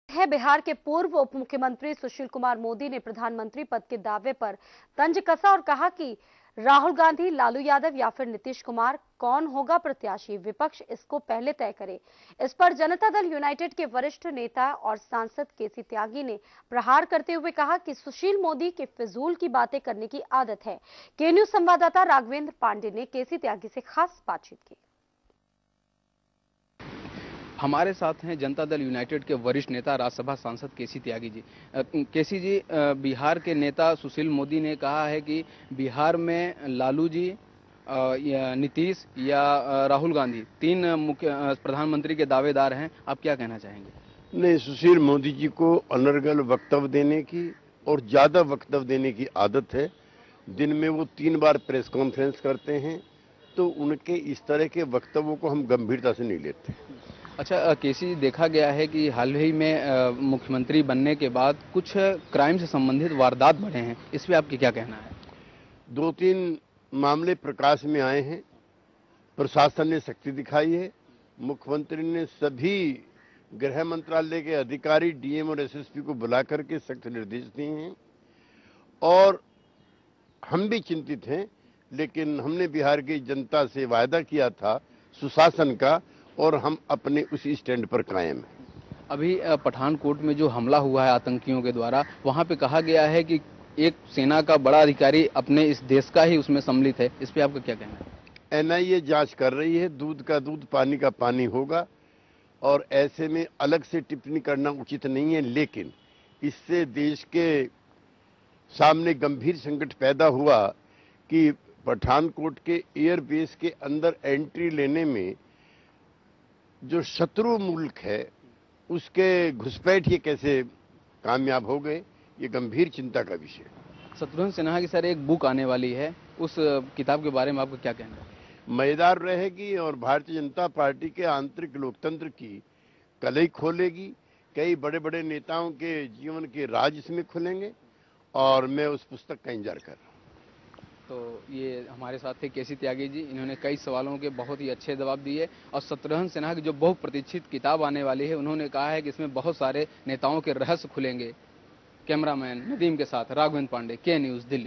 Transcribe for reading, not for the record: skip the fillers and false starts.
है बिहार के पूर्व उप मुख्यमंत्री सुशील कुमार मोदी ने प्रधानमंत्री पद के दावे पर तंज कसा और कहा कि राहुल गांधी, लालू यादव या फिर नीतीश कुमार कौन होगा प्रत्याशी, विपक्ष इसको पहले तय करे। इस पर जनता दल यूनाइटेड के वरिष्ठ नेता और सांसद केसी त्यागी ने प्रहार करते हुए कहा कि सुशील मोदी की फिजूल की बातें करने की आदत है। के न्यूज संवाददाता राघवेंद्र पांडे ने केसी त्यागी से खास बातचीत की। हमारे साथ हैं जनता दल यूनाइटेड के वरिष्ठ नेता राज्यसभा सांसद के सी त्यागी जी। केसी जी, बिहार के नेता सुशील मोदी ने कहा है कि बिहार में लालू जी, या नीतीश या राहुल गांधी तीन मुख्य प्रधानमंत्री के दावेदार हैं। आप क्या कहना चाहेंगे? नहीं, सुशील मोदी जी को अनर्गल वक्तव्य देने की और ज्यादा वक्तव्य देने की आदत है। दिन में वो 3 बार प्रेस कॉन्फ्रेंस करते हैं, तो उनके इस तरह के वक्तव्यों को हम गंभीरता से नहीं लेते। अच्छा केसी, देखा गया है कि हाल ही में मुख्यमंत्री बनने के बाद कुछ क्राइम से संबंधित वारदात बढ़े हैं, इस पे आपकी क्या कहना है? 2-3 मामले प्रकाश में आए हैं। प्रशासन ने सख्ती दिखाई है। मुख्यमंत्री ने सभी गृह मंत्रालय के अधिकारी, डीएम और एसएसपी को बुला करके सख्त निर्देश दिए हैं। और हम भी चिंतित हैं, लेकिन हमने बिहार की जनता से वायदा किया था सुशासन का, और हम अपने उसी स्टैंड पर कायम हैं। अभी पठानकोट में जो हमला हुआ है आतंकियों के द्वारा, वहां पे कहा गया है कि एक सेना का बड़ा अधिकारी अपने इस देश का ही उसमें सम्मिलित है। इस पे आपका क्या कहना है? एनआईए जांच कर रही है। दूध का दूध, पानी का पानी होगा, और ऐसे में अलग से टिप्पणी करना उचित नहीं है। लेकिन इससे देश के सामने गंभीर संकट पैदा हुआ कि पठानकोट के एयरबेस के अंदर एंट्री लेने में जो शत्रु मुल्क है उसके घुसपैठ ये कैसे कामयाब हो गए, ये गंभीर चिंता का विषय है। शत्रुघ्न सिन्हा की सर एक बुक आने वाली है, उस किताब के बारे में आपका क्या कहना है? मजेदार रहेगी और भारतीय जनता पार्टी के आंतरिक लोकतंत्र की कलई खोलेगी। कई बड़े बड़े नेताओं के जीवन के राज इसमें खुलेंगे, और मैं उस पुस्तक का इंतजार कर रहा हूँ। तो ये हमारे साथ थे केसी त्यागी जी। इन्होंने कई सवालों के बहुत ही अच्छे जवाब दिए, और शत्रुघ्न सिन्हा की जो बहुप्रतीक्षित किताब आने वाली है, उन्होंने कहा है कि इसमें बहुत सारे नेताओं के रहस्य खुलेंगे। कैमरामैन नदीम के साथ राघवेंद्र पांडे, के न्यूज, दिल्ली।